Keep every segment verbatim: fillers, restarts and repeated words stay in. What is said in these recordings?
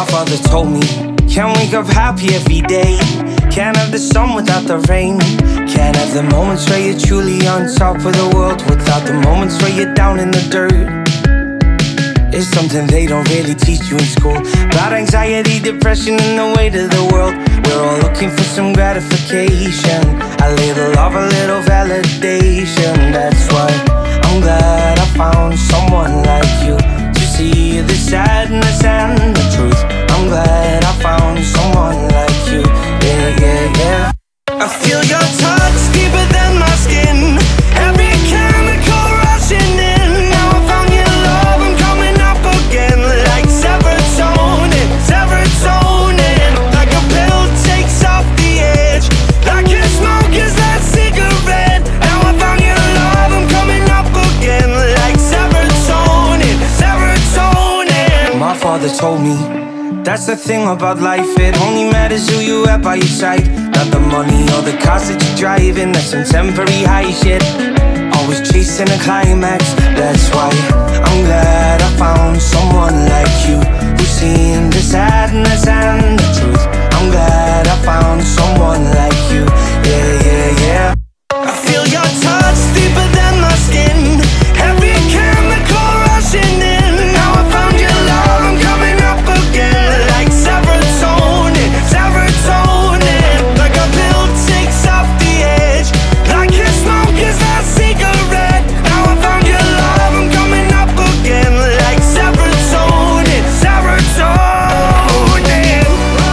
My father told me, can't wake up happy every day, can't have the sun without the rain, can't have the moments where you're truly on top of the world without the moments where you're down in the dirt. It's something they don't really teach you in school, about anxiety, depression, and the weight of the world. We're all looking for some gratification, a little love, a little validation. That's why I'm glad I found someone like you to see the sadness and the truth. I'm glad I found someone like you, yeah, yeah, yeah. I feel your touch deeper than my skin, every chemical rushing in. Now I found your love, I'm coming up again, like serotonin, serotonin. Like a pill takes off the edge, like your smoke is that cigarette. Now I found your love, I'm coming up again, like serotonin, serotonin. My father told me, that's the thing about life, it only matters who you have by your side, not the money or the cars that you're driving. That's some temporary high shit, always chasing a climax. That's why I'm glad I found someone like you, who's seen the sadness and the truth. I'm glad I found someone like you, yeah, yeah, yeah. I feel your touch deeper than my skin, every chemical rushing in. Now I found your love, I'm coming up again, like serotonin, serotonin. Like a pill takes off the edge, like your smoke is that cigarette. Now I found your love, I'm coming up again, like serotonin, serotonin.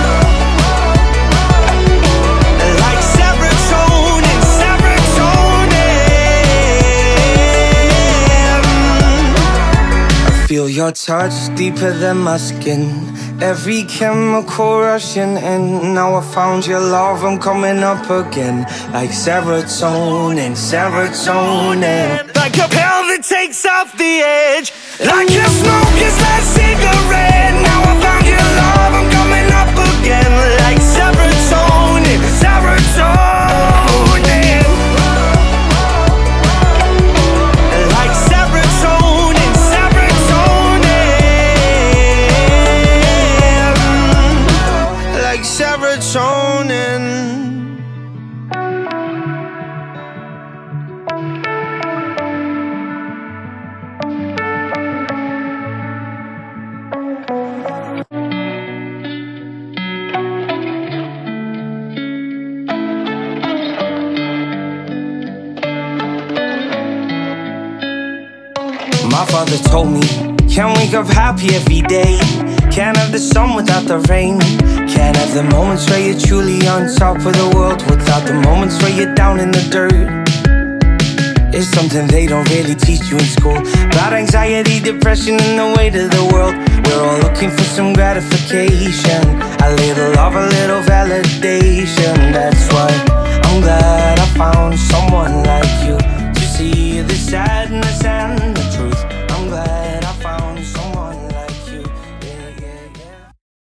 Like serotonin, serotonin. I feel your touch deeper than my skin, every chemical rushing in. Now I found your love, I'm coming up again, like serotonin, serotonin. Like a pill that takes off the edge, like your smoke is that cigarette. Now I found your love, I'm coming up again, like serotonin, serotonin. Like serotonin, serotonin. Like serotonin. My father told me, can't wake up happy every day, can't have the sun without the rain, can't have the moments where you're truly on top of the world without the moments where you're down in the dirt. It's something they don't really teach you in school, about anxiety, depression, and the weight of the world. We're all looking for some gratification, a little love, a little validation. That's why